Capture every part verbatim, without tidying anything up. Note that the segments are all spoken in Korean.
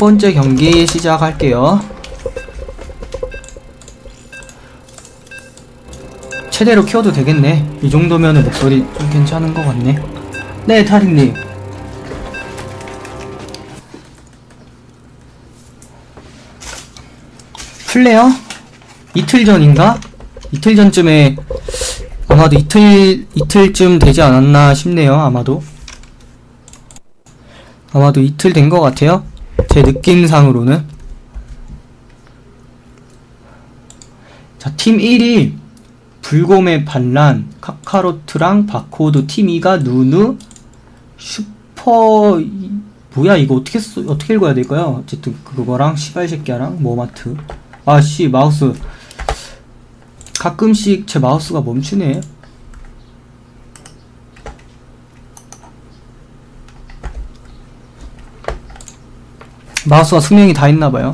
번째 경기 시작할게요. 최대로 키워도 되겠네. 이 정도면은 목소리 좀 괜찮은 것 같네. 네, 타릭님. 플레어? 이틀 전인가? 이틀 전쯤에 아마도 이틀, 이틀쯤 되지 않았나 싶네요. 아마도 아마도 이틀 된 것 같아요. 제 느낌상으로는. 자, 팀 일이 불곰의 반란, 카카로트랑 바코드, 팀 이가 누누, 슈퍼, 이, 뭐야 이거 어떻게 써, 어떻게 읽어야 될까요? 어쨌든 그거랑 시발새끼야랑 모마트. 아씨, 마우스 가끔씩 제 마우스가 멈추네. 마우스가 수명이 다 있나봐요.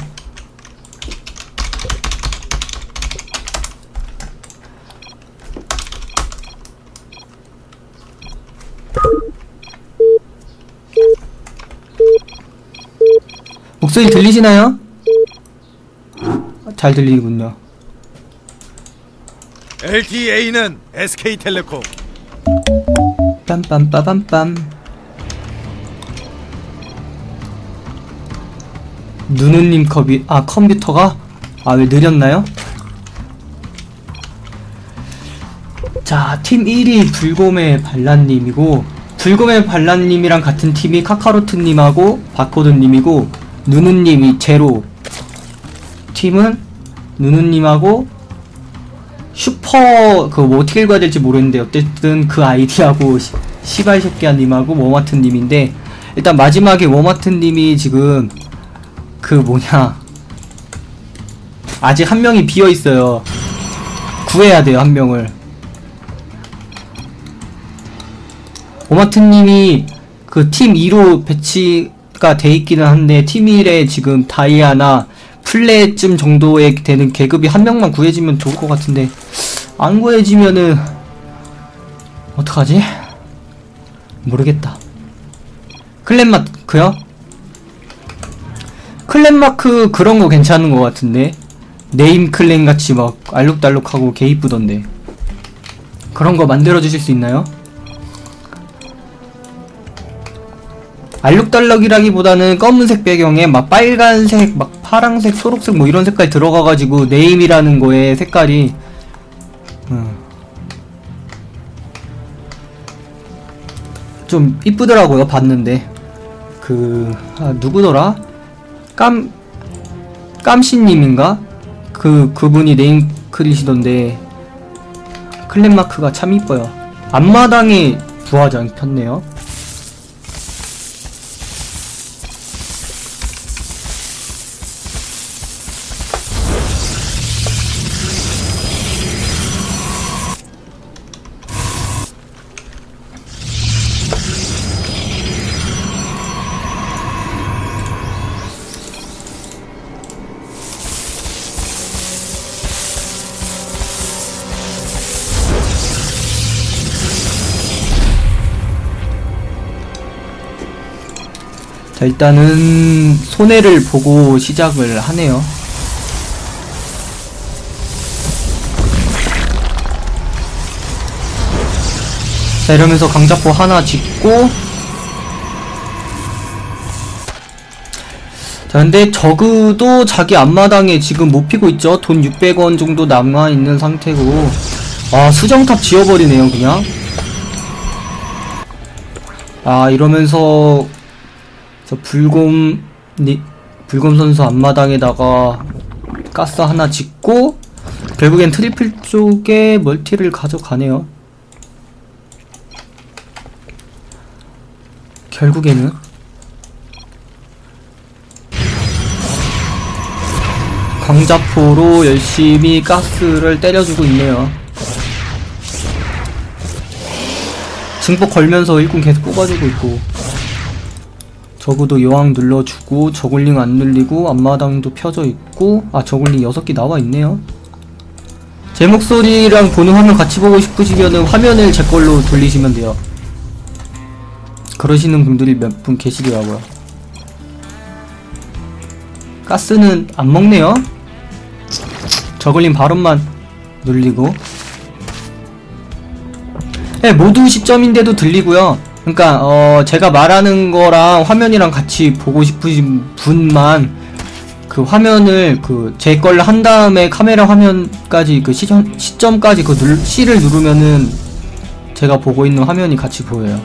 목소리 들리시나요? 잘 들리군요. 엘티에이는 에스케이텔레콤. 빰빰빠밤빰. 누누님 컵이, 아, 컴퓨터가? 아, 왜 느렸나요? 자, 팀 일이 불곰의 반란님이고, 불곰의 반란님이랑 같은 팀이 카카로트님하고 바코드님이고, 누누님이 제로. 팀은 누누님하고 슈퍼, 그거 뭐 어떻게 읽어야 될지 모르겠는데, 어쨌든 그 아이디하고 시발새끼야님하고 워마트님인데, 일단 마지막에 워마트님이 지금 그 뭐냐, 아직 한 명이 비어있어요. 구해야 돼요, 한 명을. 오마트님이 그 팀 이로 배치가 돼 있기는 한데, 팀 일에 지금 다이아나 플랫쯤 정도에 되는 계급이 한 명만 구해지면 좋을 것 같은데, 안 구해지면은 어떡하지? 모르겠다. 클랜마크요? 클랜마크 그런거 괜찮은 것 같은데, 네임 클랜같이 막 알록달록하고 개 이쁘던데, 그런거 만들어주실 수 있나요? 알록달록이라기보다는 검은색 배경에 막 빨간색, 막 파랑색, 초록색 뭐 이런 색깔 들어가가지고 네임이라는 거에 색깔이 음, 좀 이쁘더라고요. 봤는데 그 아, 누구더라? 깜 깜씨님인가? 그 그분이 네임 그리시던데 클랜마크가 참 이뻐요. 앞마당에 부화장 폈네요. 자, 일단은 손해를 보고 시작을 하네요. 자, 이러면서 강자포 하나 짓고, 자, 근데 저그도 자기 앞마당에 지금 못 피고 있죠. 돈 육백 원 정도 남아있는 상태고, 아, 수정탑 지어버리네요 그냥. 아, 이러면서 저 불곰 니, 불곰 선수 앞마당에다가 가스 하나 짓고, 결국엔 트리플 쪽에 멀티를 가져가네요. 결국에는 강자포로 열심히 가스를 때려주고 있네요. 증폭 걸면서 일꾼 계속 뽑아주고 있고, 저그도 여왕 눌러주고, 저글링 안 눌리고, 앞마당도 펴져 있고, 아, 저글링 여섯 개 나와 있네요. 제 목소리랑 보는 화면 같이 보고 싶으시면은 화면을 제 걸로 돌리시면 돼요. 그러시는 분들이 몇 분 계시더라고요. 가스는 안 먹네요. 저글링 발언만 눌리고. 네, 모두 시점인데도 들리고요. 그러니까 어 제가 말하는 거랑 화면이랑 같이 보고 싶으신 분만 그 화면을 그 제 걸로 한 다음에 카메라 화면까지 그 시점 시점까지 그 눌, C를 누르면은 제가 보고 있는 화면이 같이 보여요.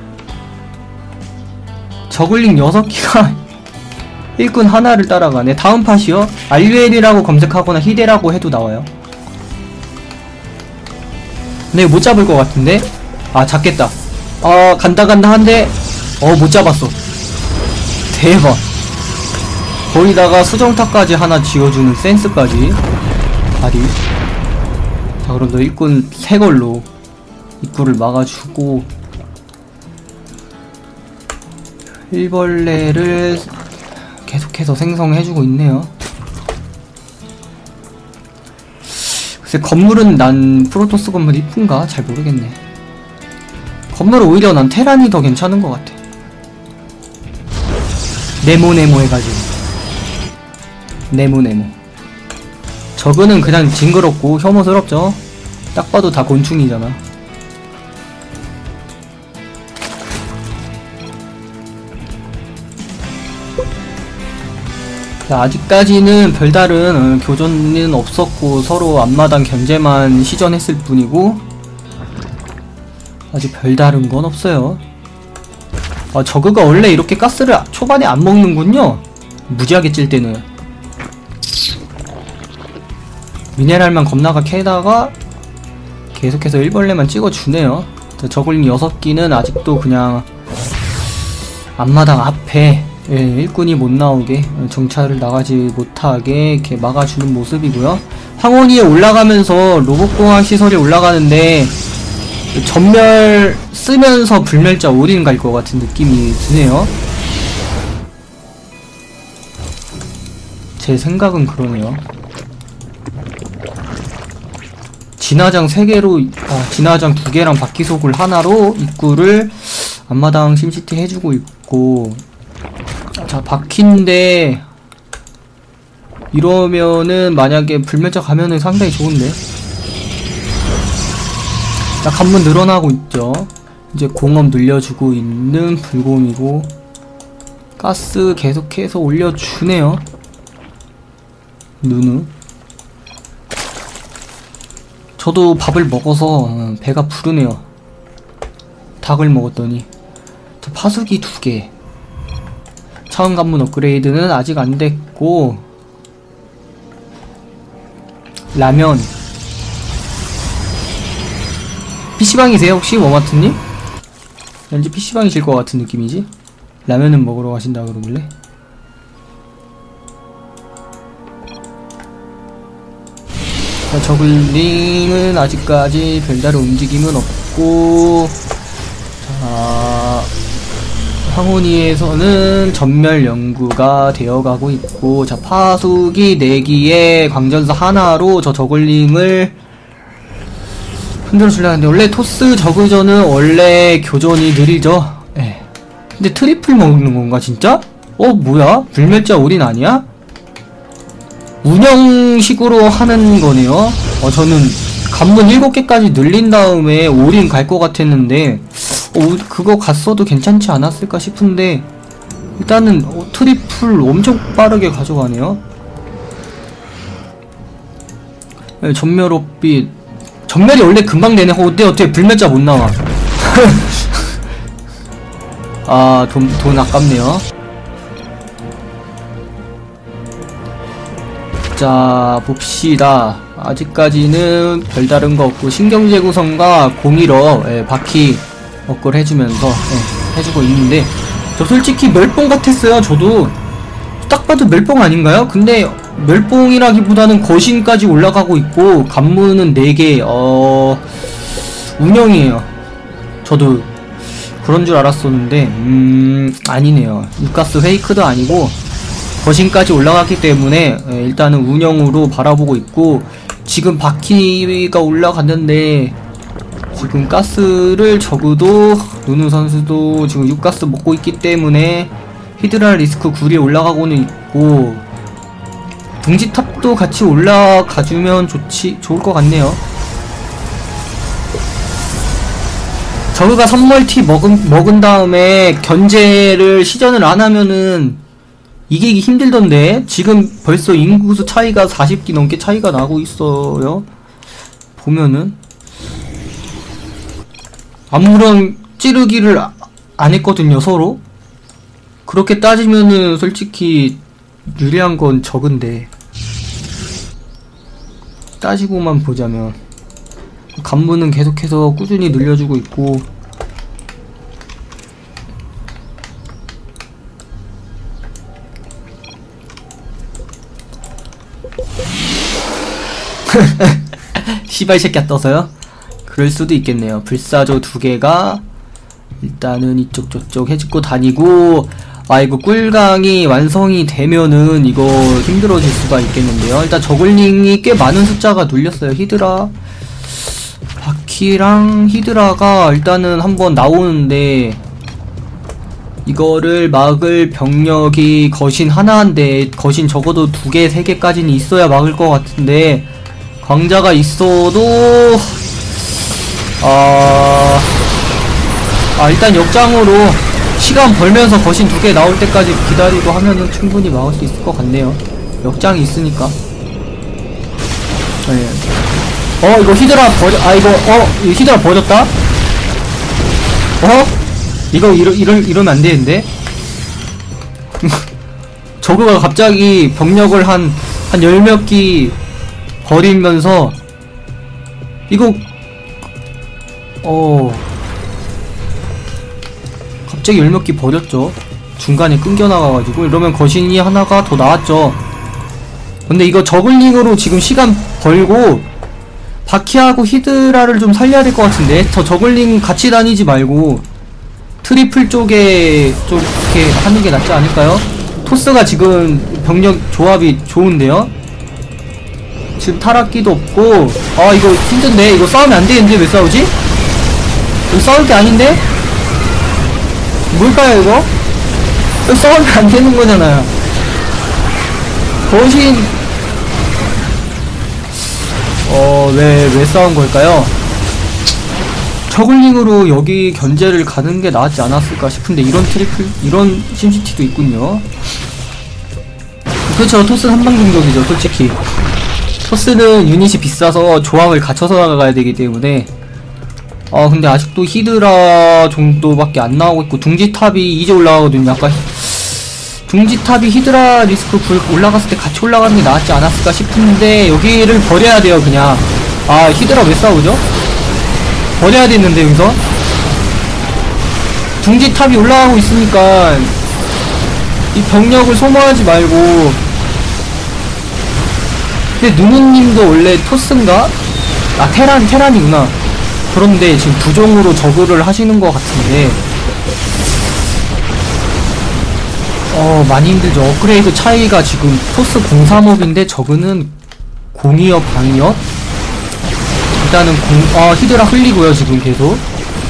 저글링 여섯 기가 일꾼 하나를 따라가네. 다음 팟이요? 알유엘이라고 검색하거나 히데라고 해도 나와요. 네, 못 잡을 것 같은데? 아, 잡겠다. 어, 간다 간다 한데 어, 못 잡았어. 대박. 거기다가 수정타까지 하나 지어주는 센스까지. 다리. 자, 그럼 너 일꾼 세 걸로 입구를 막아주고 일벌레를 계속해서 생성해주고 있네요. 글쎄, 건물은 난 프로토스 건물 이쁜가? 잘 모르겠네. 건물은 오히려 난 테란이 더 괜찮은 것 같아. 네모네모 해가지고. 네모네모. 저거는 그냥 징그럽고 혐오스럽죠? 딱 봐도 다 곤충이잖아. 자, 아직까지는 별다른 어, 교전은 없었고 서로 앞마당 견제만 시전했을 뿐이고 아직 별다른 건 없어요. 아, 저그가 원래 이렇게 가스를 초반에 안 먹는군요. 무지하게 찔 때는 미네랄만 겁나가 캐다가 계속해서 일벌레만 찍어주네요. 저글링 여섯 기는 아직도 그냥 앞마당 앞에 예, 일꾼이 못 나오게 정찰을 나가지 못하게 이렇게 막아주는 모습이고요. 황혼이에 올라가면서 로봇공학 시설이 올라가는데 전멸 쓰면서 불멸자 올인 갈 것 같은 느낌이 드네요. 제 생각은 그러네요. 진화장 세 개로, 아, 진화장 두 개랑 바퀴속을 하나로 입구를 앞마당 심시티 해주고 있고. 자, 바퀴인데 이러면은 만약에 불멸자 가면은 상당히 좋은데. 자, 관문 늘어나고 있죠. 이제 공업 늘려주고 있는 불곰이고 가스 계속해서 올려주네요. 누누. 저도 밥을 먹어서 배가 부르네요. 닭을 먹었더니. 자, 파수기 두 개. 차원 관문 업그레이드는 아직 안 됐고 라면 피시방이세요 혹시 워마트님? 왠지 피시방이실 것 같은 느낌이지? 라면은 먹으러 가신다 그러길래. 자, 저글링은 아직까지 별다른 움직임은 없고 자, 황혼이에서는 전멸 연구가 되어가고 있고 자, 파수기 네 기에 광전사 하나로 저 저글링을 흔들어 주려고 하는데 원래 토스 저그전은 원래 교전이 느리죠. 예. 근데 트리플 먹는 건가 진짜? 어 뭐야? 불멸자 올인 아니야? 운영식으로 하는 거네요. 어 저는 관문 일곱 개까지 늘린 다음에 올인 갈 것 같았는데 어, 그거 갔어도 괜찮지 않았을까 싶은데 일단은 어, 트리플 엄청 빠르게 가져가네요. 네, 전멸업빛 전멸이 원래 금방 되네. 어, 어때 어때 불멸자 못 나와. 아, 돈, 돈 아깝네요. 자, 봅시다. 아직까지는 별다른 거 없고 신경제 구성과 공일어 예, 바퀴 업글 해주면서 예, 해주고 있는데 저 솔직히 멸봉 같았어요. 저도 딱 봐도 멸봉 아닌가요? 근데 멸봉이라기보다는 거신까지 올라가고 있고 관문은 네 개 어... 운영이에요. 저도 그런 줄 알았었는데 음... 아니네요. 육가스 페이크도 아니고 거신까지 올라갔기 때문에 예, 일단은 운영으로 바라보고 있고 지금 바퀴가 올라갔는데 지금 가스를 적어도 누누 선수도 지금 육가스 먹고 있기 때문에 히드라 리스크 굴이 올라가고는 있고 둥지탑도 같이 올라가주면 좋지, 좋을 것 같네요. 저그가 선멀티 먹은, 먹은 다음에 견제를 시전을 안 하면은 이기기 힘들던데, 지금 벌써 인구수 차이가 사십 기 넘게 차이가 나고 있어요. 보면은. 아무런 찌르기를 안 했거든요, 서로. 그렇게 따지면은 솔직히 유리한 건 적은데, 따지고만 보자면 간부는 계속해서 꾸준히 늘려주고 있고, 시발 새끼야 떠서요? 그럴 수도 있겠네요. 불사조 두 개가 일단은 이쪽 저쪽 해집고 다니고, 아 이거 꿀강이 완성이 되면은 이거 힘들어질 수가 있겠는데요. 일단 저글링이 꽤 많은 숫자가 눌렸어요. 히드라 바퀴랑 히드라가 일단은 한번 나오는데, 이거를 막을 병력이 거신 하나인데, 거신 적어도 두 개, 세 개까지는 있어야 막을 것 같은데, 광자가 있어도 아... 아 일단 역장으로 시간 벌면서 거신 두 개 나올 때까지 기다리고 하면은 충분히 막을 수 있을 것 같네요. 역장이 있으니까. 네. 어 이거 히드라 버려, 아 이거 어 이거 히드라 버렸다? 어? 이거 이러, 이러, 이러면 안 되는데? 저그가 갑자기 병력을 한, 한 열 몇 기 버리면서, 이거, 어, 갑자기 열 몇 기 버렸죠. 중간에 끊겨나가가지고. 이러면 거신이 하나가 더 나왔죠. 근데 이거 저글링으로 지금 시간 벌고, 바퀴하고 히드라를 좀 살려야 될 것 같은데? 저 저글링 같이 다니지 말고, 트리플 쪽에 좀 이렇게 하는 게 낫지 않을까요? 토스가 지금 병력 조합이 좋은데요? 지금 타락기도 없고, 아 이거 힘든데? 이거 싸우면 안 되는데? 왜 싸우지? 이거 싸울 게 아닌데? 뭘까요 이거? 이거 싸우면 안 되는 거잖아요. 거신 어... 왜, 왜 싸운 걸까요? 저글링으로 여기 견제를 가는 게 나았지 않았을까 싶은데, 이런 트리플, 이런 심시티도 있군요. 그렇죠. 토스는 한방 공격이죠, 솔직히. 토스는 유닛이 비싸서 조합을 갖춰서 나가야 되기 때문에. 아 근데 아직도 히드라 정도밖에 안 나오고 있고, 둥지탑이 이제 올라가거든요. 아까 둥지탑이 히드라 리스크 올라갔을 때 같이 올라가는 게 나았지 않았을까 싶은데, 여기를 버려야 돼요 그냥. 아 히드라 왜 싸우죠? 버려야 되는데 여기서 둥지탑이 올라가고 있으니까 이 병력을 소모하지 말고. 근데 누누님도 원래 토스인가? 아 테란, 테란이구나. 그런데 지금 부종으로 저그를 하시는 것 같은데, 어 많이 힘들죠. 업그레이드 차이가 지금 토스 공삼업인데 저그는 공이업, 방이업. 일단은 공, 아 히드라 흘리고요 지금 계속.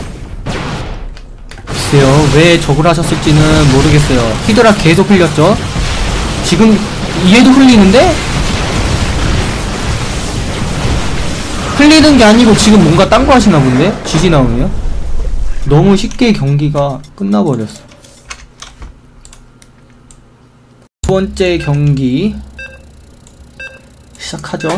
글쎄요 왜 저걸 하셨을지는 모르겠어요. 히드라 계속 흘렸죠. 지금 얘도 흘리는데? 흘리는 게 아니고 지금 뭔가 딴 거 하시나 본데? 지지 나오네요. 너무 쉽게 경기가 끝나버렸어. 두 번째 경기 시작하죠.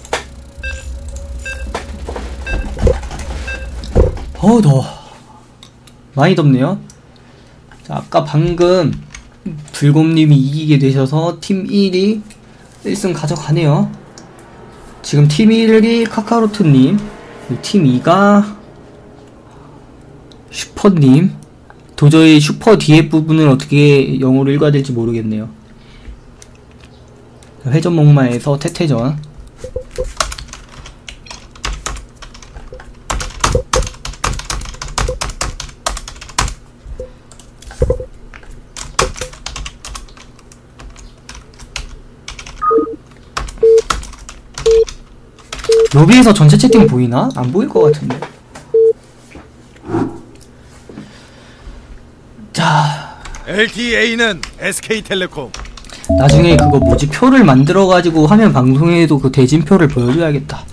어우 더워. 많이 덥네요. 자, 아까 방금 불곰님이 이기게 되셔서 팀 일이 일 승 가져가네요. 지금 팀 일이 카카로트님, 팀 이가 슈퍼님. 도저히 슈퍼 뒤에 부분을 어떻게 영어로 읽어야 될지 모르겠네요. 회전 목마에서 태태전. 로비에서 전체 채팅 보이나? 안 보일 것 같은데. 자, 엘티에이는 에스케이텔레콤. 나중에 그거 뭐지 표를 만들어가지고 화면 방송에도 그 대진표를 보여줘야겠다.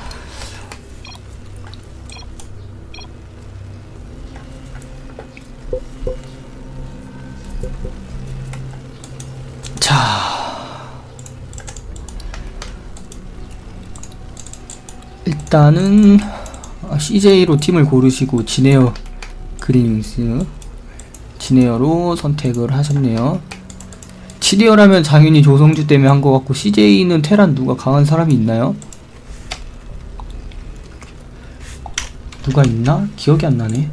일단은 씨제이로 팀을 고르시고 지네어 그리밍스 지네어로 선택을 하셨네요. 지네어라면 당연히 조성주 때문에 한 것 같고, 씨제이는 테란 누가 강한 사람이 있나요? 누가 있나? 기억이 안 나네.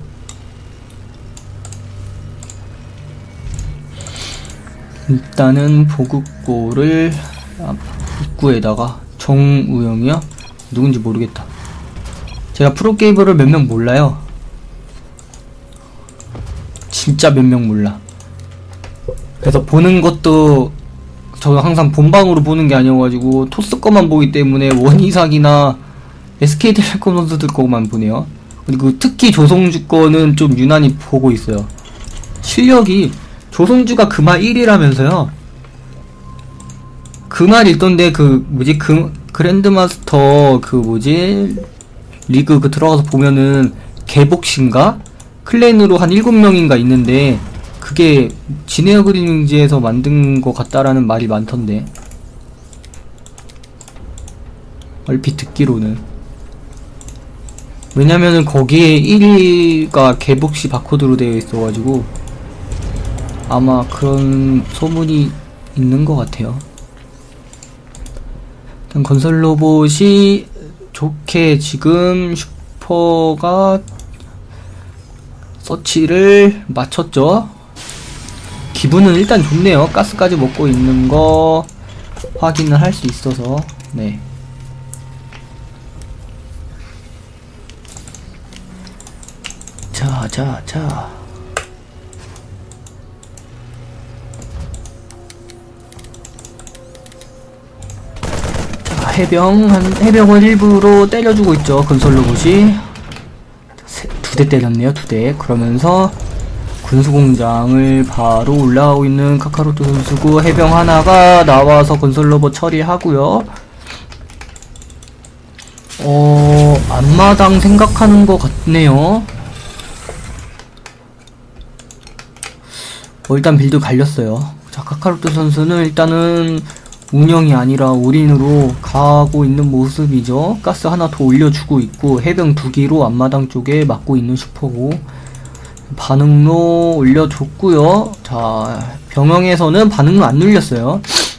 일단은 보급고를 아, 입구에다가 정우영이요? 누군지 모르겠다. 제가 프로게이머를 몇 명 몰라요. 진짜 몇 명 몰라. 그래서 보는 것도 저는 항상 본방으로 보는 게 아니어가지고 토스 거만 보기 때문에 원희삭이나 에스케이텔레콤 선수들 거만 보네요. 그리고 특히 조성주 거는 좀 유난히 보고 있어요. 실력이 조성주가 금화 일 위라면서요. 금화 있던데 그 뭐지 그 그랜드마스터 그 뭐지 리그 그 들어가서 보면은 개복신가 클랜으로 한 일곱 명인가 있는데 그게 지네어 그리밍즈에서 만든 것 같다라는 말이 많던데, 얼핏 듣기로는. 왜냐면은 거기에 일 위가 개복시 바코드로 되어 있어가지고 아마 그런 소문이 있는 것 같아요. 일단 건설 로봇이 좋게 지금 슈퍼가 서치를 마쳤죠. 기분은 일단 좋네요. 가스까지 먹고 있는 거 확인을 할 수 있어서. 네. 자, 자, 자. 자, 해병, 한, 해병을 일부러 때려주고 있죠. 건설 로봇이. 두 대 때렸네요, 두 대. 그러면서 군수공장을 바로 올라가고 있는 카카로트 선수고, 해병 하나가 나와서 건설 로봇 처리하고요. 어, 앞마당 생각하는 것 같네요. 어, 일단 빌드 갈렸어요. 자, 카카로트 선수는 일단은 운영이 아니라 올인으로 가고 있는 모습이죠. 가스 하나 더 올려주고 있고, 해병 두 기로 앞마당 쪽에 막고 있는 슈퍼고, 반응로 올려줬고요. 자, 병영에서는 반응로 안 눌렸어요.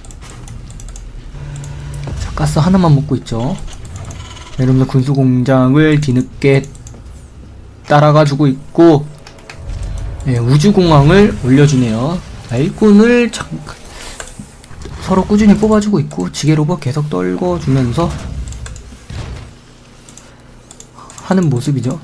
자, 가스 하나만 먹고 있죠. 이러면서 군수공장을 뒤늦게 따라가주고 있고, 네, 우주공항을 올려주네요. 아, 일꾼을 참 서로 꾸준히 뽑아주고 있고, 지게로봇 계속 떨궈주면서 하는 모습이죠.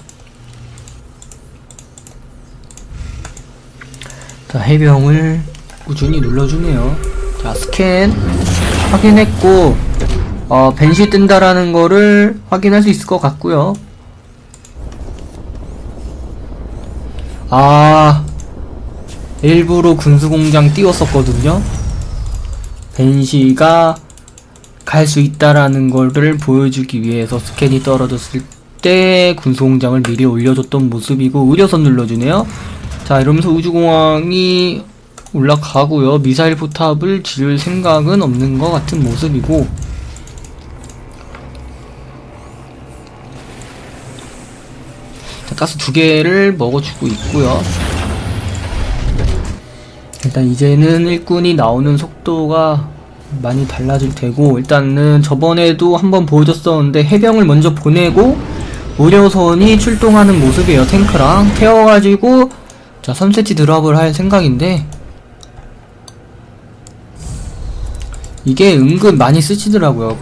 자, 해병을 꾸준히 눌러주네요. 자, 스캔 확인했고, 어, 벤시 뜬다라는 거를 확인할 수 있을 것 같고요. 아, 일부러 군수공장 띄웠었거든요. 벤시가 갈 수 있다라는 거를 보여주기 위해서 스캔이 떨어졌을 때 군수공장을 미리 올려줬던 모습이고, 의료선 눌러주네요. 자, 이러면서 우주공항이 올라가고요. 미사일 포탑을 지을 생각은 없는 것 같은 모습이고, 자, 가스 두 개를 먹어주고 있고요. 일단 이제는 일꾼이 나오는 속도가 많이 달라질 테고, 일단은 저번에도 한번 보여줬었는데 해병을 먼저 보내고 의료선이 출동하는 모습이에요. 탱크랑 태워가지고 자, 삼 세트 드랍을 할 생각인데, 이게 은근 많이 쓰시더라고요.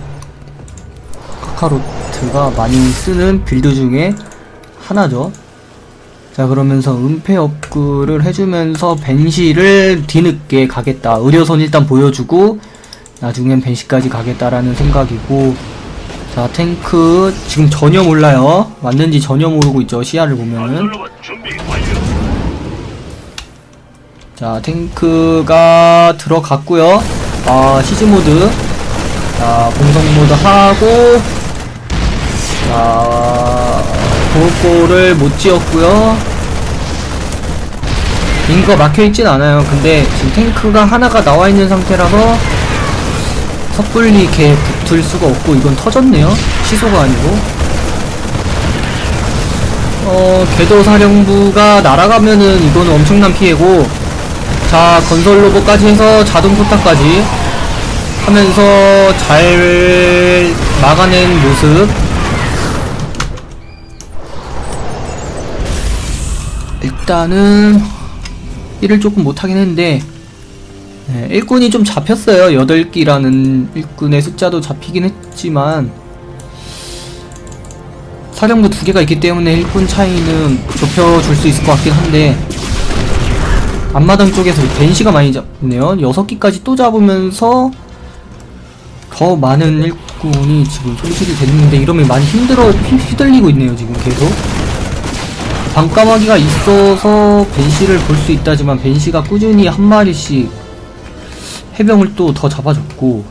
카카로트가 많이 쓰는 빌드 중에 하나죠. 자, 그러면서 은폐 업글을 해주면서 벤시를 뒤늦게 가겠다. 의료선 일단 보여주고 나중엔 벤시까지 가겠다라는 생각이고, 자, 탱크 지금 전혀 몰라요. 맞는지 전혀 모르고 있죠. 시야를 보면은. 자, 탱크가 들어갔고요. 아, 시즈모드. 자, 공성모드 하고, 자, 보호골을 못 지었고요. 링크가 막혀있진 않아요. 근데 지금 탱크가 하나가 나와있는 상태라서 섣불리 걔 붙을 수가 없고, 이건 터졌네요. 취소가 아니고. 어, 궤도사령부가 날아가면은 이거는 엄청난 피해고, 자, 건설 로봇까지 해서 자동 포탑까지 하면서 잘 막아낸 모습. 일단은 일을 조금 못하긴 했는데, 네, 일꾼이 좀 잡혔어요. 여덟 기라는 일꾼의 숫자도 잡히긴 했지만 사령부 두 개가 있기 때문에 일꾼 차이는 좁혀줄 수 있을 것 같긴 한데, 앞마당 쪽에서 벤시가 많이 잡네요. 여섯 기까지 또 잡으면서 더 많은 일꾼이 지금 손실이 됐는데, 이러면 많이 힘들어, 휘둘리고 있네요. 지금 계속 반까마귀가 있어서 벤시를 볼 수 있다지만, 벤시가 꾸준히 한 마리씩 해병을 또 더 잡아줬고,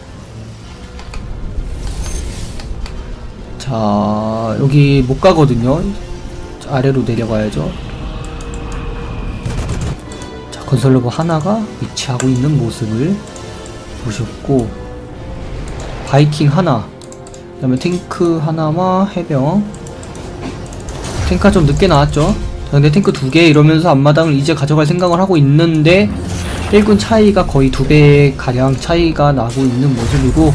자, 여기 못 가거든요. 아래로 내려가야죠. 자, 건설로봇 하나가 위치하고 있는 모습을 보셨고, 바이킹 하나, 그 다음에 탱크 하나와 해병. 탱크가 좀 늦게 나왔죠. 근데 탱크 두 개 이러면서 앞마당을 이제 가져갈 생각을 하고 있는데, 일군 차이가 거의 두 배 가량 차이가 나고 있는 모습이고,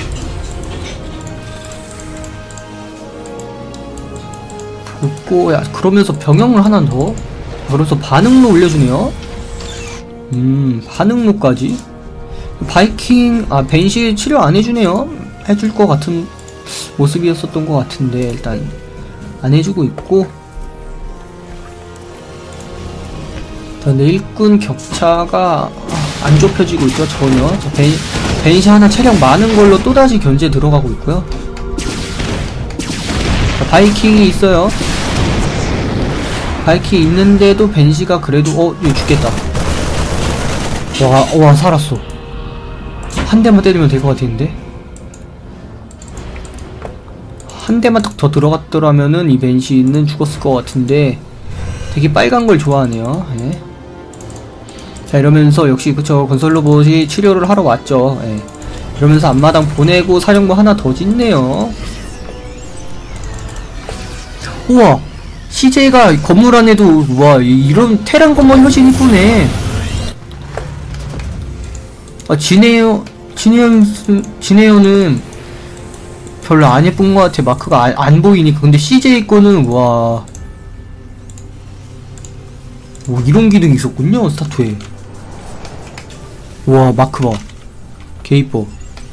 그리고 야, 그러면서 병영을 하나 더, 그래서 반응로 올려주네요. 음, 반응로까지. 바이킹, 아, 벤시 치료 안 해주네요. 해줄 것 같은 모습이었었던 것 같은데, 일단 안 해주고 있고. 근데 일꾼 격차가 안 좁혀지고 있죠, 전혀. 벤, 벤시 하나 체력 많은 걸로 또다시 견제 들어가고 있고요. 자, 바이킹이 있어요. 바이킹 있는데도 벤시가 그래도, 어, 이거 죽겠다. 와, 와, 살았어. 한 대만 때리면 될 것 같은데? 한 대만 딱 더 들어갔더라면은 이 벤시는 죽었을 것 같은데, 되게 빨간 걸 좋아하네요. 예. 자, 이러면서 역시 그쵸, 건설 로봇이 치료를 하러 왔죠. 예. 이러면서 앞마당 보내고 사령부 하나 더 짓네요. 우와, 씨제이가 건물 안에도, 우와, 이런 테란 건물 훨씬 이쁘네. 아, 지네요, 지네요, 지네요는 별로 안 예쁜 것 같아. 마크가 안, 안 보이니까. 근데 씨제이 거는, 와, 오, 이런 기능이 있었군요, 스타트에. 와, 마크 봐. 개 이뻐.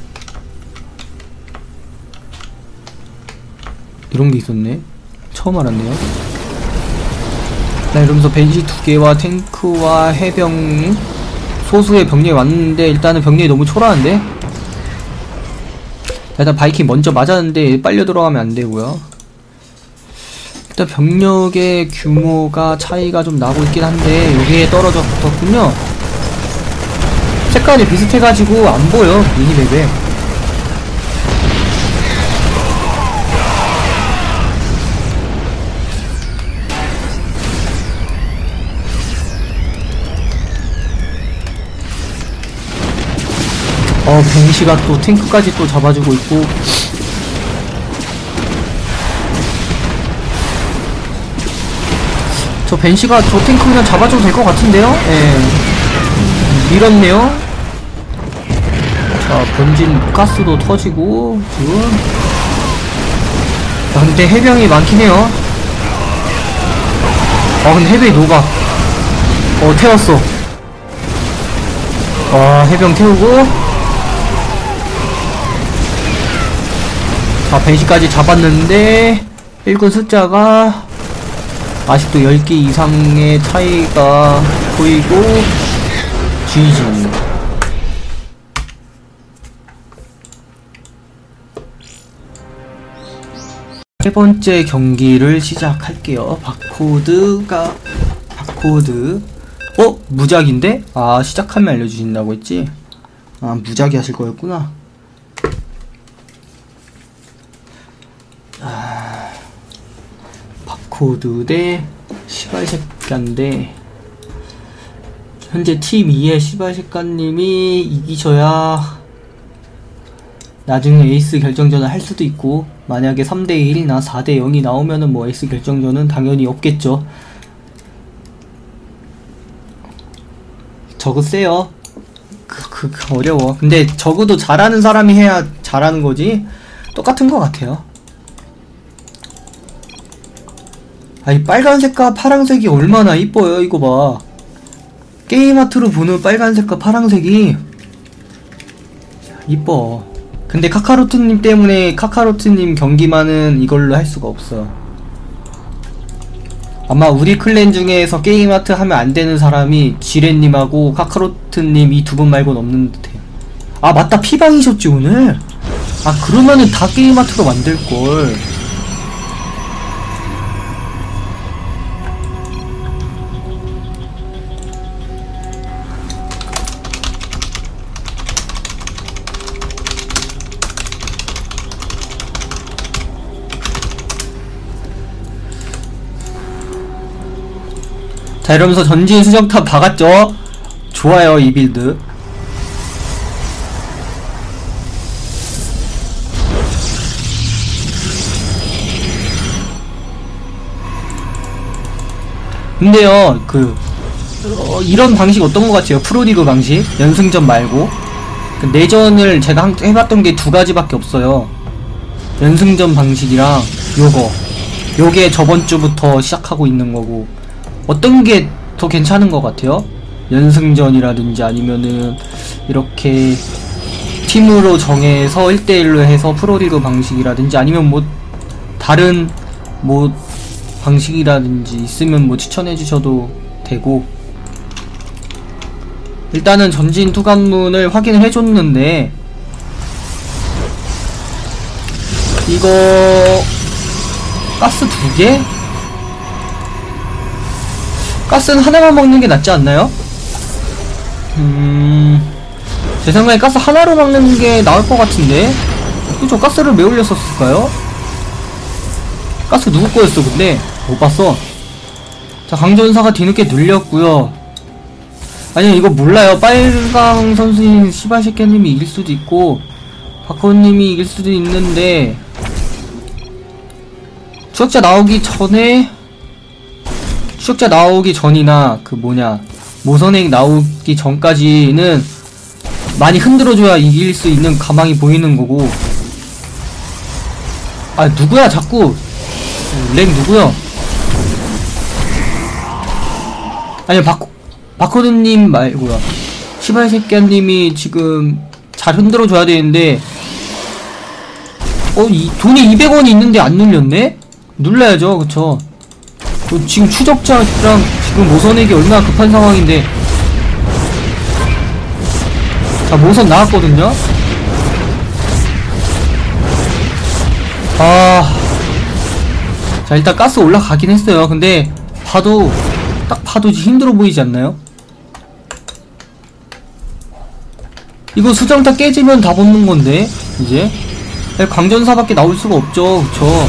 이런 게 있었네. 처음 알았네요. 네, 이러면서 벤시 두 개와 탱크와 해병, 소수의 병력이 왔는데, 일단은 병력이 너무 초라한데? 일단 바이킹 먼저 맞았는데 빨려 들어가면 안 되고요. 일단 병력의 규모가 차이가 좀 나고 있긴 한데, 여기에 떨어졌군요. 색깔이 비슷해가지고 안 보여, 미니맵에. 어, 벤시가 또 탱크까지 또 잡아주고 있고. 저 벤시가 저 탱크 그냥 잡아줘도 될 것 같은데요? 예. 밀었네요. 자, 본진 가스도 터지고, 지금. 야, 근데 해병이 많긴 해요. 아, 근데 해병이 녹아. 어, 태웠어. 와, 해병 태우고. 자, 벤시까지 잡았는데 일군 숫자가 아직도 열 개 이상의 차이가 보이고, 지지. 세 번째 경기를 시작할게요. 바코드가, 바코드. 어? 무작인데? 아, 시작하면 알려주신다고 했지? 아, 무작위 하실 거였구나. 아, 바코드 대 시발새끼인데 현재 팀 이의 시발새끼님이 이기셔야 나중에 에이스 결정전을 할 수도 있고, 만약에 삼 대 일이나 사 대 영이 나오면은 뭐 에이스 결정전은 당연히 없겠죠. 저거 세요. 그, 그, 그 어려워. 근데 적어도 잘하는 사람이 해야 잘하는 거지. 똑같은 것 같아요. 아니, 빨간색과 파란색이 얼마나 이뻐요. 이거 봐. 게임 아트로 보는 빨간색과 파란색이 이뻐. 근데 카카로트님 때문에 카카로트님 경기만은 이걸로 할 수가 없어. 아마 우리 클랜 중에서 게임 아트 하면 안 되는 사람이 지레님하고 카카로트님 이 두 분 말고는 없는 듯해요. 아, 맞다. 피방이셨지 오늘? 아, 그러면은 다 게임 아트로 만들걸. 자, 이러면서 전진 수정탑 박았죠? 좋아요, 이 빌드. 근데요, 그, 어, 이런 방식 어떤 것 같아요? 프로리그 방식? 연승전 말고. 그 내전을 제가 한, 해봤던 게 두 가지밖에 없어요. 연승전 방식이랑 요거. 요게 저번 주부터 시작하고 있는 거고. 어떤 게 더 괜찮은 것 같아요? 연승전이라든지 아니면은 이렇게 팀으로 정해서 일 대 일로 해서 프로리그 방식이라든지 아니면 뭐 다른 뭐 방식이라든지 있으면 뭐 추천해 주셔도 되고. 일단은 전진 투관문을 확인을 해줬는데 이거 가스 두 개? 가스는 하나만 먹는 게 낫지 않나요? 음... 제 생각에 가스 하나로 막는 게 나을 것 같은데? 그쵸? 가스를 왜 올렸었을까요? 가스 누구 거였어 근데? 못 봤어. 자, 강전사가 뒤늦게 눌렸고요. 아니, 이거 몰라요. 빨강 선수인 시바시케님이 이길 수도 있고 바코님이 이길 수도 있는데, 추적자 나오기 전에 추적자 나오기 전이나 그 뭐냐 모선액 나오기 전까지는 많이 흔들어줘야 이길 수 있는 가망이 보이는 거고. 아, 누구야 자꾸 렉 누구야? 아니, 바코 바코드님 말고요, 시발새끼님이 지금 잘 흔들어줘야 되는데, 어, 이 돈이 이백 원이 있는데 안 눌렸네? 눌러야죠. 그쵸? 어, 지금 추적자랑 지금 모선액이 얼마나 급한 상황인데. 자, 모선 나왔거든요? 아, 자, 일단 가스 올라가긴 했어요. 근데 봐도 딱 봐도 힘들어 보이지 않나요? 이거 수정탑 깨지면 다 붙는 건데 이제 광전사밖에 나올 수가 없죠. 그쵸?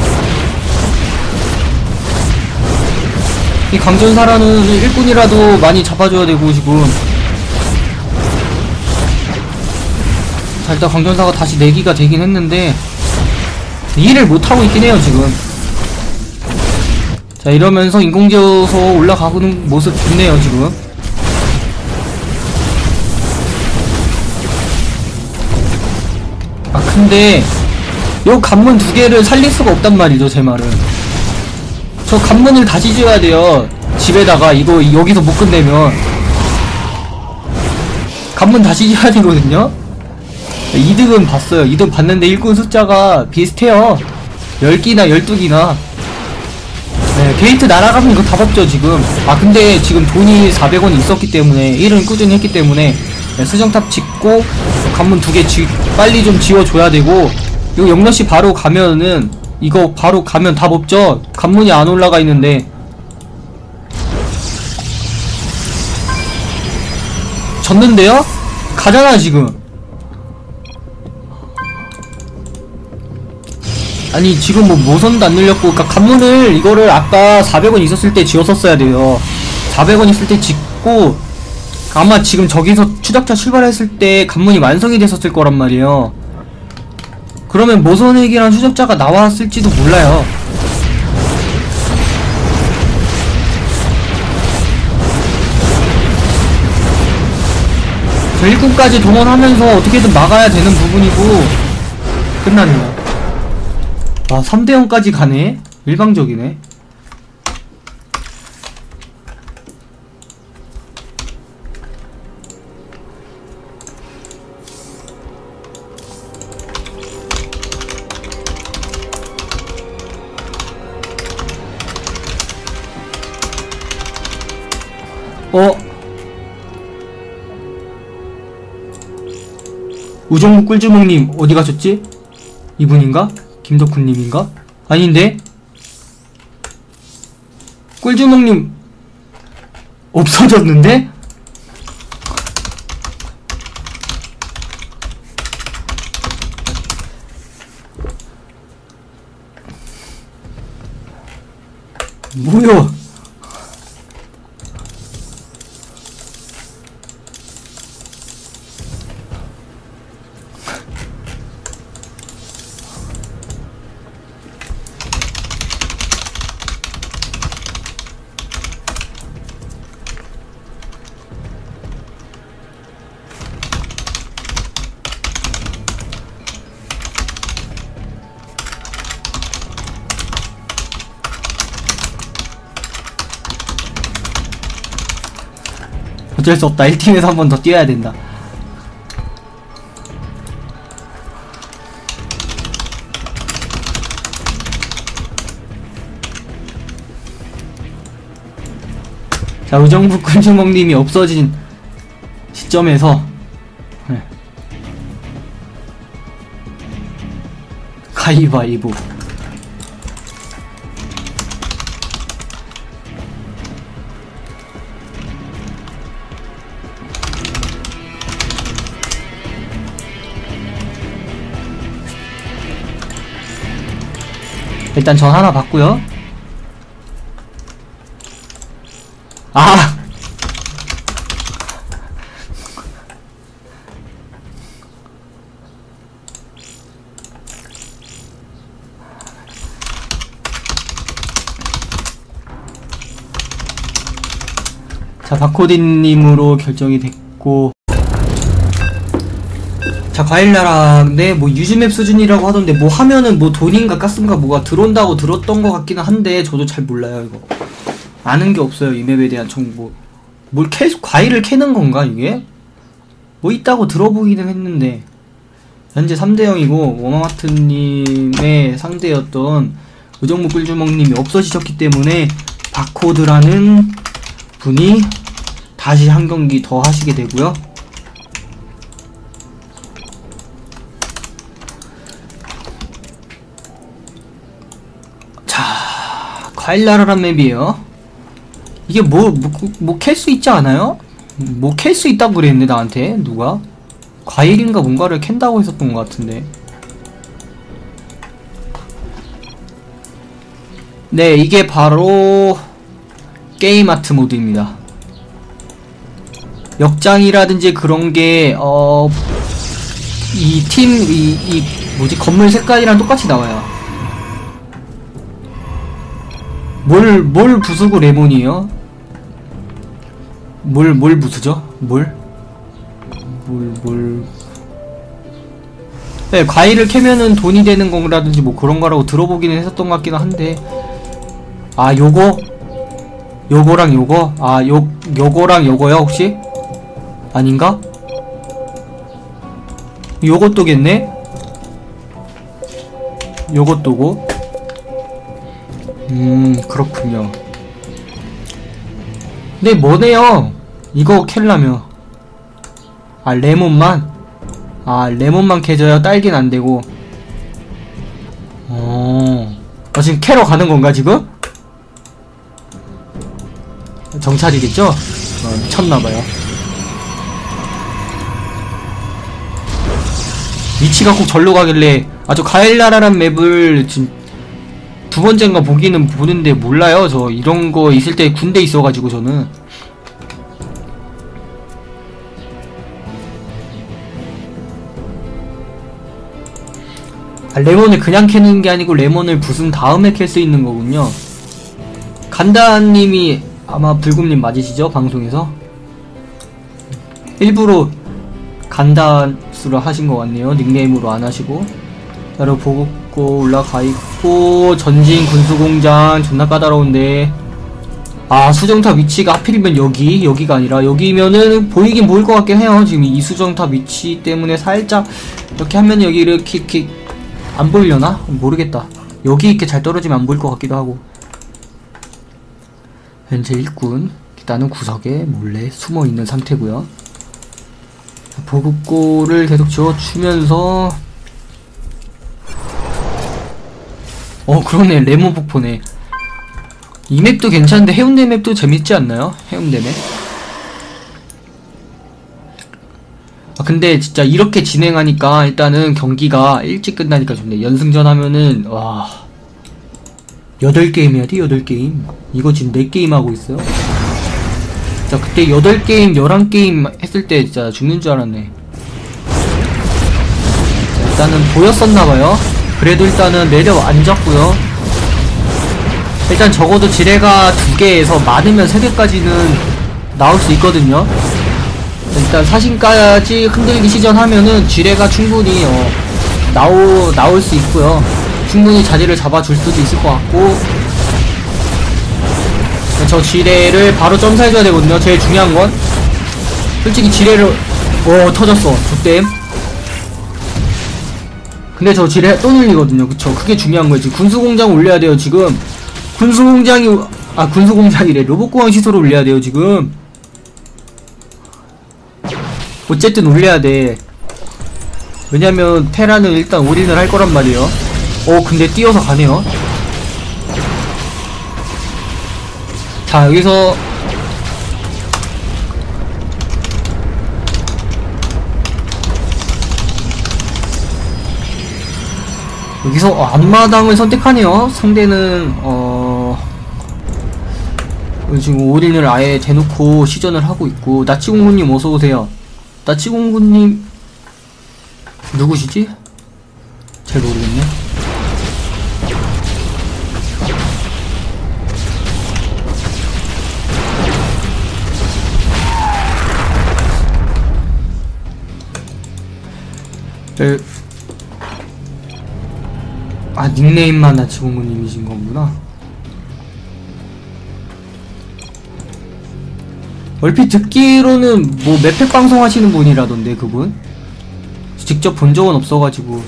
이 강전사라는 일꾼이라도 많이 잡아줘야 되고 지금. 자, 일단 강전사가 다시 내기가 되긴 했는데 일을 못하고 있긴 해요 지금. 자, 이러면서 인공지어서 올라가는 모습 좋네요 지금. 아, 근데 요 관문 두 개를 살릴 수가 없단 말이죠. 제 말은 저 관문을 다시 지어야 돼요. 집에다가 이거 여기서 못 끝내면 관문 다시 지어야 되거든요. 이득은 봤어요. 이득 봤는데 일꾼 숫자가 비슷해요. 열 기나 열두 기나. 네, 게이트 날아가면 이거 다 먹죠 지금. 아, 근데 지금 돈이 사백 원이 있었기 때문에 일은 꾸준히 했기 때문에 네, 수정탑 짓고 관문 두 개 빨리 좀 지어줘야 되고. 이거 영러시 바로 가면은 이거 바로 가면 다 먹죠. 관문이 안 올라가 있는데. 졌는데요? 가잖아 지금. 아니 지금 뭐 모선도 안 늘렸고, 그니까 관문을 이거를 아까 사백 원 있었을 때 지었었어야 돼요. 사백 원 있을 때 짓고, 아마 지금 저기서 추적자 출발했을 때 관문이 완성이 됐었을 거란 말이에요. 그러면 모선액이랑 추적자가 나왔을지도 몰라요. 저 일꾼까지 동원하면서 어떻게든 막아야 되는 부분이고, 끝났네요. 와, 삼 대 영까지 가네? 일방적이네. 어? 우정국 꿀주먹님 어디 가셨지? 이분인가? 김덕훈님인가? 아닌데? 꿀주먹님 없어졌는데? 뭐야? 어쩔 수 없다. 일 팀에서 한 번 더 뛰어야 된다. 자, 의정부 꿀주먹님이 없어진 시점에서 네. 가위바위보. 일단 전 하나 받고요. 아! 자, 바코디님으로 결정이 됐고, 자, 과일나라인데 뭐 유즈맵 수준이라고 하던데, 뭐 하면은 뭐 돈인가 가스인가 뭐가 들어온다고 들었던 것 같기는 한데, 저도 잘 몰라요. 이거 아는 게 없어요, 이 맵에 대한 정보. 뭘 캐, 과일을 캐는 건가 이게? 뭐 있다고 들어보기는 했는데, 현재 삼 대 영이고 워마마트님의 상대였던 의정부 꿀주먹님이 없어지셨기 때문에 바코드라는 분이 다시 한 경기 더 하시게 되고요. 자, 과일나라란 맵이에요. 이게 뭐, 뭐, 뭐 캘 수 있지 않아요? 뭐 캘 수 있다고 그랬는데 나한테 누가? 과일인가 뭔가를 캔다고 했었던 것 같은데. 네, 이게 바로 게임 아트 모드입니다. 역장이라든지 그런게 어... 이 팀, 이, 이 뭐지, 건물 색깔이랑 똑같이 나와요. 뭘, 뭘 부수고 레몬이에요? 뭘, 뭘 부수죠? 뭘? 뭘, 뭘. 네, 과일을 캐면은 돈이 되는 거라든지 뭐 그런 거라고 들어보기는 했었던 것 같기는 한데. 아, 요거? 요거랑 요거? 아, 요, 요거랑 요거요, 혹시? 아닌가? 요것도겠네? 요것도고. 음, 그렇군요. 네, 뭐네요? 이거 캘라며. 아, 레몬만? 아, 레몬만 캐져요? 딸기는 안 되고. 어. 어, 지금 캐러 가는 건가, 지금? 정찰이겠죠? 어, 미쳤나봐요. 위치가 꼭 절로 가길래 아 저 가엘라라란 맵을 지금 두 번째인가 보기는 보는데 몰라요. 저 이런 거 있을 때 군대 있어가지고 저는. 아, 레몬을 그냥 캐는 게 아니고 레몬을 부순 다음에 캘 수 있는 거군요. 간다님이 아마 불금님 맞으시죠? 방송에서? 일부러 간다수로 하신 것 같네요. 닉네임으로 안 하시고. 자로 보고 올라가 있고, 전진 군수공장 존나 까다로운데. 아, 수정탑 위치가 하필이면 여기, 여기가 아니라 여기면은 보이긴 보일 것 같긴 해요. 지금 이 수정탑 위치 때문에 살짝 이렇게 하면 여기 이렇게, 이렇게 안 보이려나? 모르겠다. 여기 이렇게 잘 떨어지면 안 보일 것 같기도 하고. 현재 일꾼 일단은 구석에 몰래 숨어있는 상태고요. 보급고를 계속 지어주면서 어 그러네. 레몬 폭포네. 이 맵도 괜찮은데 해운대 맵도 재밌지 않나요? 해운대 맵. 아 근데 진짜 이렇게 진행하니까 일단은 경기가 일찍 끝나니까 좋네. 연승전 하면은 와 여덟 게임 해야 돼. 여덟 게임. 이거 지금 네 게임 하고 있어요. 자 그때 여덟 게임 열한 게임 했을 때 진짜 죽는 줄 알았네. 자, 일단은 보였었나봐요. 그래도 일단은 내려 앉았고요. 일단 적어도 지뢰가 두 개에서 많으면 세 개까지는 나올 수 있거든요. 일단 사신까지 흔들기 시전하면은 지뢰가 충분히 어, 나오, 나올 수 있고요. 충분히 자리를 잡아줄 수도 있을 것 같고. 저 지뢰를 바로 점사해줘야 되거든요. 제일 중요한 건 솔직히 지뢰를 오 터졌어. 족댐. 근데 저 지뢰 또 눌리거든요. 그쵸. 그게 중요한 거예요. 지금 군수공장 올려야 돼요. 지금 군수공장이 아 군수공장이래. 로봇공항 시설을 올려야 돼요. 지금 어쨌든 올려야 돼. 왜냐면 테라는 일단 올인을 할 거란 말이에요. 어 근데 뛰어서 가네요. 자 여기서 여기서 어, 앞마당을 선택하네요. 상대는 어 지금 올인을 아예 대놓고 시전을 하고 있고. 나치공군님 어서오세요. 나치공군님 누구시지? 잘 모르겠네. 에... 아 닉네임만 나치공군님이신 거구나. 얼핏 듣기로는 뭐 맵팩 방송 하시는 분이라던데 그분? 직접 본 적은 없어가지고.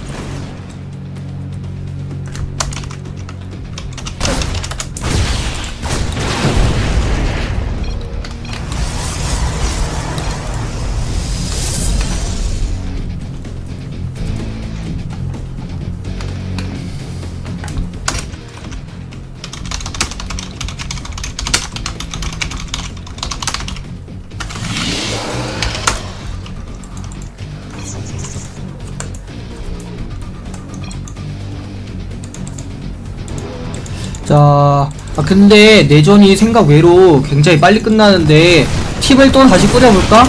자, 아 근데 내전이 생각 외로 굉장히 빨리 끝나는데 팁을 또 다시 뿌려볼까?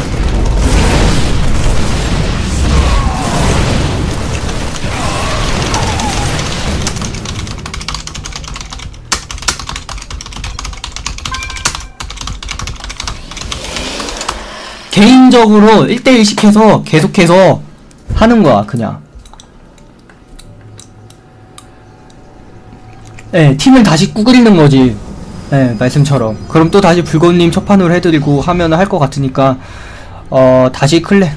개인적으로 일 대 일씩 해서 계속해서 하는 거야 그냥. 예, 팀을 다시 꾸그리는 거지. 예, 말씀처럼. 그럼 또 다시 불꽃님 첫판으로 해드리고 하면 할 것 같으니까, 어, 다시 클레.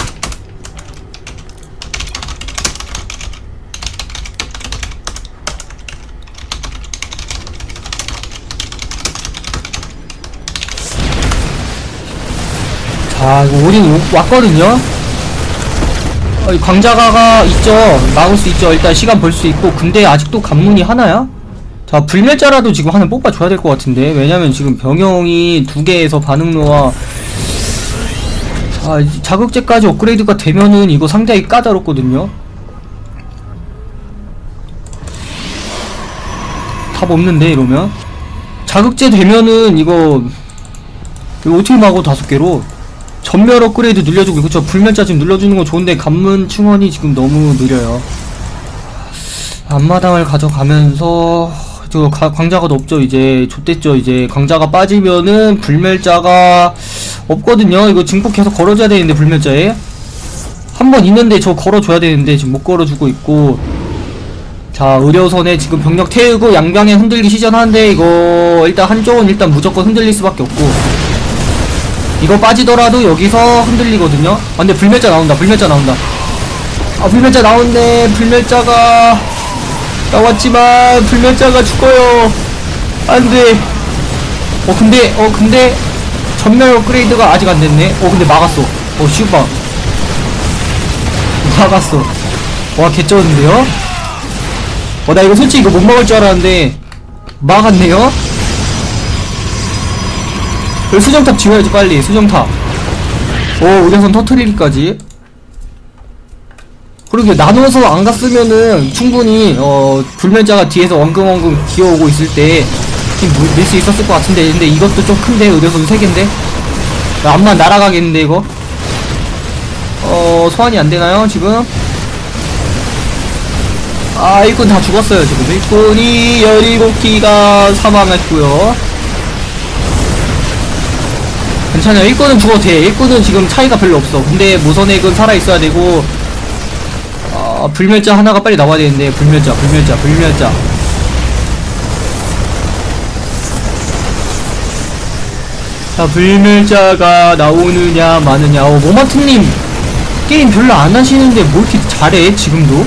자, 이거 올인 왔거든요? 어, 광자가가 있죠. 막을 수 있죠. 일단 시간 벌 수 있고. 근데 아직도 관문이 하나야? 자, 불멸자라도 지금 하나 뽑아줘야 될 것 같은데. 왜냐면 지금 병영이 두 개에서 반응로와 아, 자극제까지 업그레이드가 되면은 이거 상당히 까다롭거든요. 답 없는데 이러면 자극제 되면은 이거 이거 어떻게 막어 다섯 개로. 전멸 업그레이드 늘려주고, 그쵸? 불멸자 지금 눌러주는 건 좋은데 관문 충원이 지금 너무 느려요. 앞마당을 가져가면서 저 가, 광자가 더 없죠. 이제 좆됐죠. 이제 광자가 빠지면은 불멸자가 없거든요. 이거 증폭 계속 걸어줘야 되는데, 불멸자에 한 번 있는데 저 걸어줘야 되는데 지금 못 걸어주고 있고. 자, 의료선에 지금 병력 태우고 양방에 흔들기 시전하는데, 이거 일단 한쪽은 일단 무조건 흔들릴 수밖에 없고, 이거 빠지더라도 여기서 흔들리거든요. 아, 근데 불멸자 나온다. 불멸자 나온다. 아, 불멸자 나오는데 불멸자가 나왔지만 불멸자가 죽어요. 안돼. 어 근데 어 근데 전멸 업그레이드가 아직 안됐네. 어 근데 막았어. 어 슈방 막았어. 와 개쩌는데요. 어 나 이거 솔직히 이거 못 막을 줄 알았는데 막았네요. 수정탑 지워야지 빨리. 수정탑. 오 의료선 터트리기까지. 그리고 나눠서 안 갔으면은 충분히 어 불멸자가 뒤에서 엉금엉금 기어오고 있을 때 밀 수 있었을 것 같은데. 근데 이것도 좀 큰데. 의료선 세 개인데 앞만 날아가겠는데 이거. 어 소환이 안 되나요 지금? 아 일꾼 다 죽었어요 지금. 일꾼이 열일곱 기가 사망했고요. 괜찮아요. 일꾼은 죽어도 돼. 일꾼은 지금 차이가 별로 없어. 근데 모선액은 살아있어야 되고, 어, 불멸자 하나가 빨리 나와야 되는데. 불멸자 불멸자 불멸자 자 불멸자가 나오느냐 마느냐. 어 모마트님 게임 별로 안 하시는데 뭐 이렇게 잘해 지금도.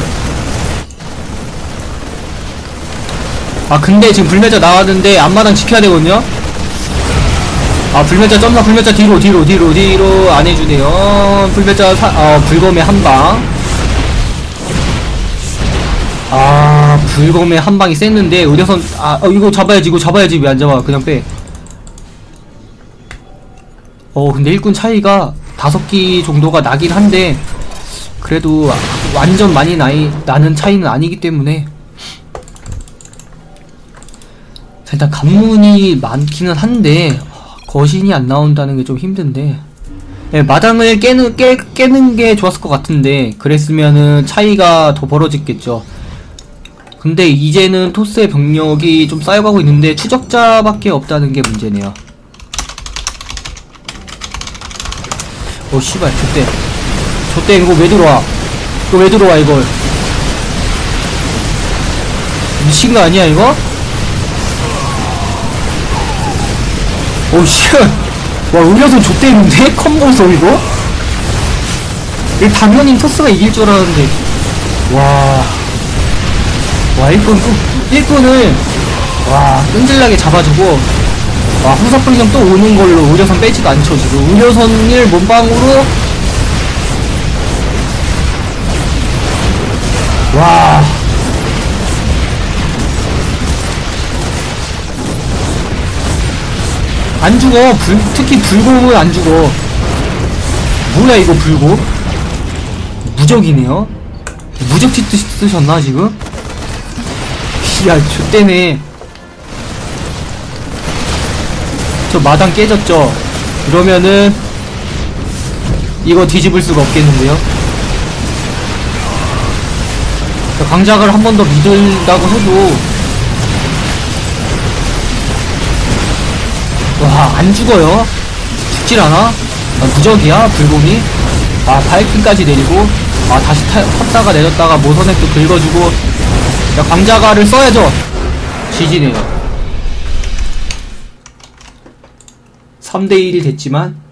아 근데 지금 불멸자 나왔는데 앞마당 지켜야 되거든요. 아 불멸자 점사. 불멸자 뒤로 뒤로 뒤로 뒤로 안 해주네요. 불멸자 사, 어 불검의 한방. 아 불검의 한방이 셌는데 의료선. 아 어, 이거 잡아야지. 이거 잡아야지. 왜 안 잡아. 그냥 빼. 어 근데 일꾼 차이가 다섯 기 정도가 나긴 한데 그래도 완전 많이 나이, 나는 차이는 아니기 때문에. 자, 일단 관문이 많기는 한데 거신이 안 나온다는 게 좀 힘든데. 네, 마당을 깨는, 깨, 깨는 게 좋았을 것 같은데 그랬으면은 차이가 더 벌어졌겠죠. 근데 이제는 토스의 병력이 좀 쌓여가고 있는데 추적자밖에 없다는 게 문제네요. 오 씨발 좆대 좆대. 이거 왜 들어와. 이거 왜 들어와 이걸. 미친거 아니야 이거? 오씨. 와 의료선 좆대는데? 컴보소 이거? 이거 당연히 토스가 이길 줄 알았는데. 와. 와 일꾼 일꾼을 와 끈질나게 잡아주고. 와 후사프리점 또 오는 걸로 의료선 빼지도 않죠 지금. 의료선을 몸방으로. 와 안 죽어. 불, 특히 불곰은 안 죽어. 뭐야 이거 불곰? 무적이네요. 무적치 쓰셨나 지금? 야 좆대네. 저 마당 깨졌죠? 이러면은 이거 뒤집을 수가 없겠는데요? 강작을 한 번 더 믿는다고 해도 와 안죽어요. 죽질 않아. 아, 무적이야 불곰이. 아 바이킹까지 내리고. 아 다시 타, 탔다가 내렸다가 모선액도 긁어주고. 야 광자가를 써야죠. 지지네요. 삼 대 일이 됐지만